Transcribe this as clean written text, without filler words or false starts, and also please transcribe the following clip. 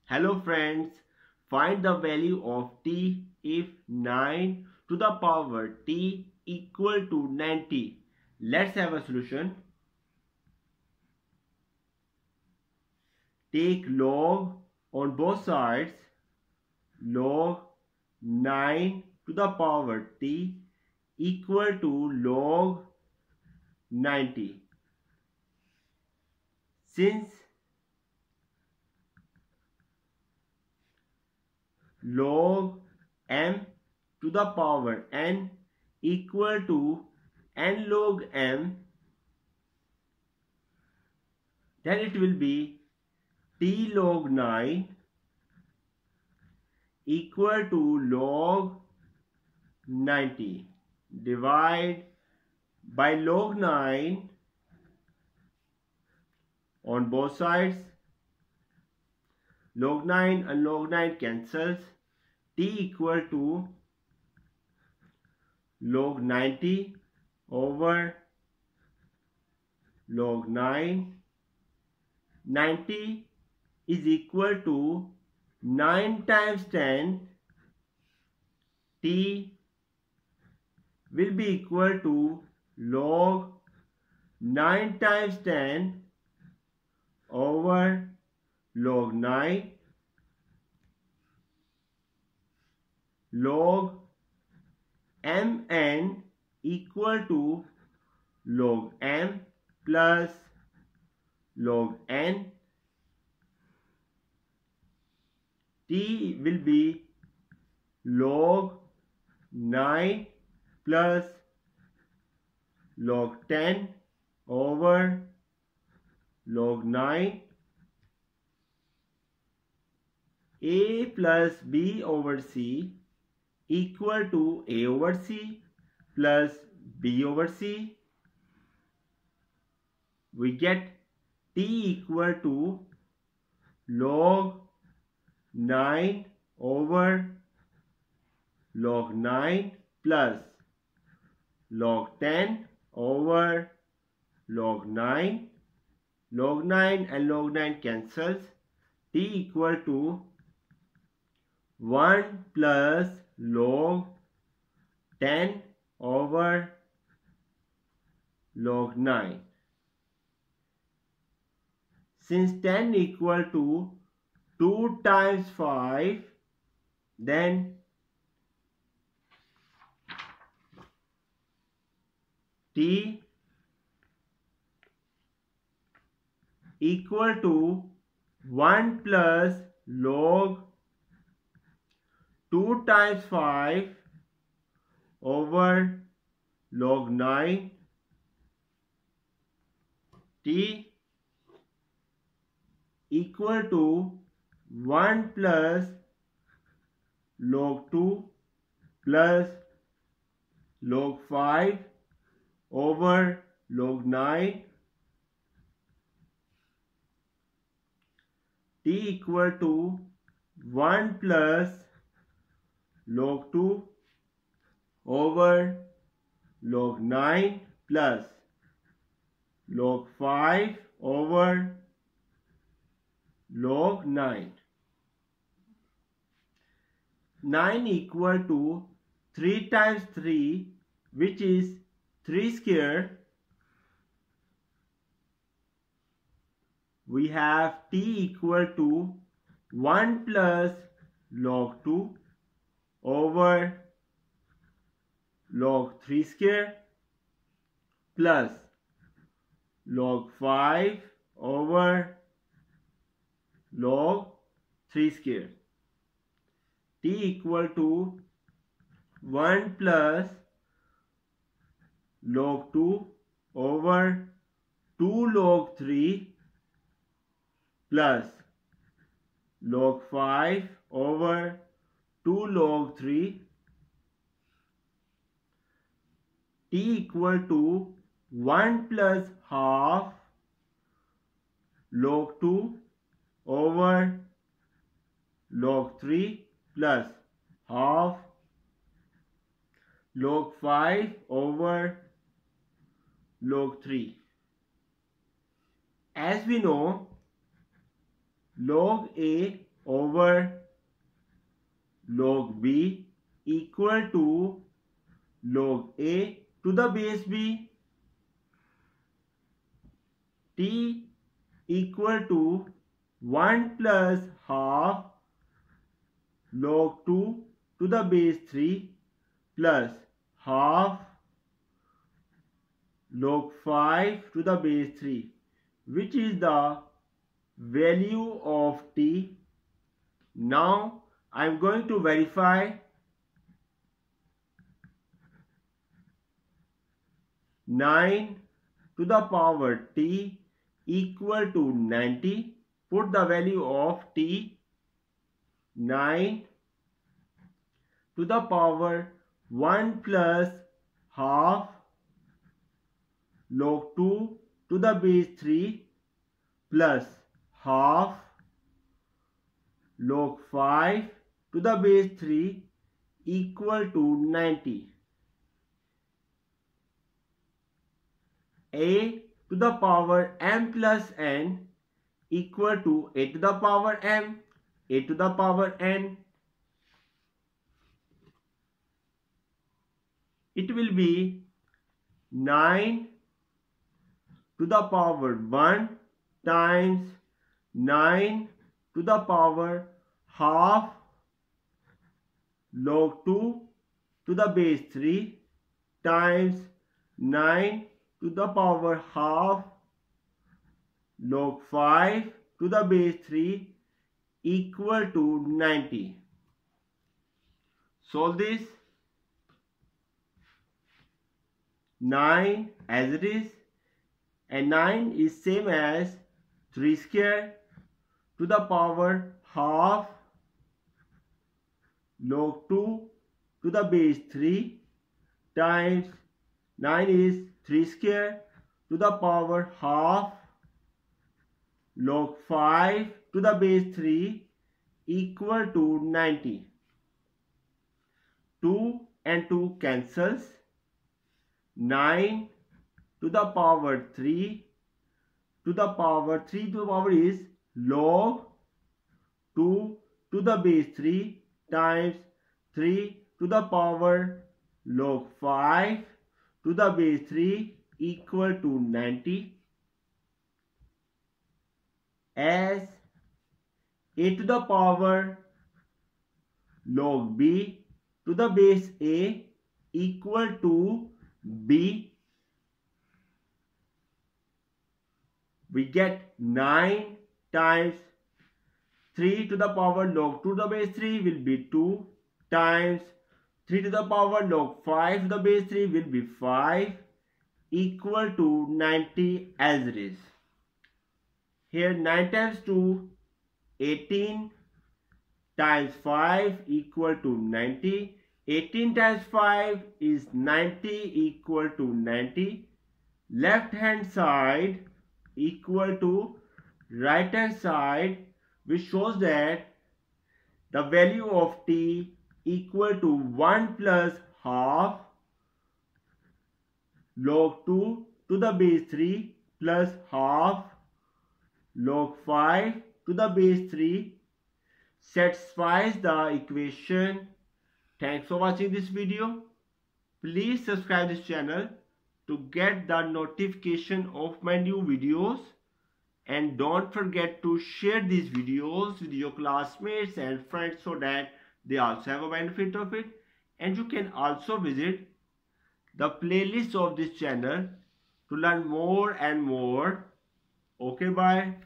Hello friends, find the value of t if 9 to the power t equal to 90. Let's have a solution. Take log on both sides. Log 9 to the power t equal to log 90. Since log m to the power n equal to n log m, then it will be t log 9 equal to log 90. Divide by log 9 on both sides. Log 9 and log 9 cancels. T equal to log 90 over log 9. 90 is equal to 9 times 10. T will be equal to log 9 times 10 over log 9. Log mn equal to log m plus log n. T will be log 9 plus log 10 over log 9. A plus b over c equal to a over c plus b over c. We get t equal to log 9 over log 9 plus log 10 over log 9. Log 9 and log 9 cancels. T equal to 1 plus log 10 over log 9. Since 10 equal to 2 times 5, then t equal to 1 plus log 2 times 5 over log 9. T equal to 1 plus log 2 plus log 5 over log 9. T equal to 1 plus log 2 over log 9 plus log 5 over log 9. 9 equal to 3 times 3, which is 3 square. We have t equal to 1 plus log 2 over log 3 square plus log 5 over log 3 square. T equal to 1 plus log 2 over 2 log 3 plus log 5 over 2 log 3. T equal to 1 plus half log 2 over log 3 plus half log 5 over log 3. As we know, log A over power log b equal to log a to the base b. T equal to 1 plus half log 2 to the base 3 plus half log 5 to the base 3, which is the value of t. Now I am going to verify. 9 to the power t equal to 90. Put the value of t. 9 to the power 1 plus half log 2 to the base 3 plus half log 5 to the base 3 equal to 90. A to the power m plus n equal to a to the power m, a to the power n. It will be 9 to the power 1 times 9 to the power half log 2 to the base 3 times 9 to the power half log 5 to the base 3 equal to 90. Solve this. 9 as it is, and 9 is same as 3 square to the power half log 2 to the base 3 times 9 is 3 square to the power half log 5 to the base 3 equal to 90. 2 and 2 cancels. 9 to the power 3 to the power 3 to the power is log 2 to the base 3 times 3 to the power log 5 to the base 3 equal to 90. As a to the power log b to the base a equal to b, we get 9 times 3 to the power log 2 to the base 3 will be 2 times 3 to the power log 5 to the base 3 will be 5 equal to 90 as it is. Here 9 times 2, 18 times 5 equal to 90. 18 times 5 is 90 equal to 90. Left hand side equal to right hand side, which shows that the value of t equal to 1 plus half log 2 to the base 3 plus half log 5 to the base 3 satisfies the equation. Thanks for watching this video. Please subscribe this channel to get the notification of my new videos, and don't forget to share these videos with your classmates and friends so that they also have a benefit of it. And you can also visit the playlist of this channel to learn more and more. Okay, bye.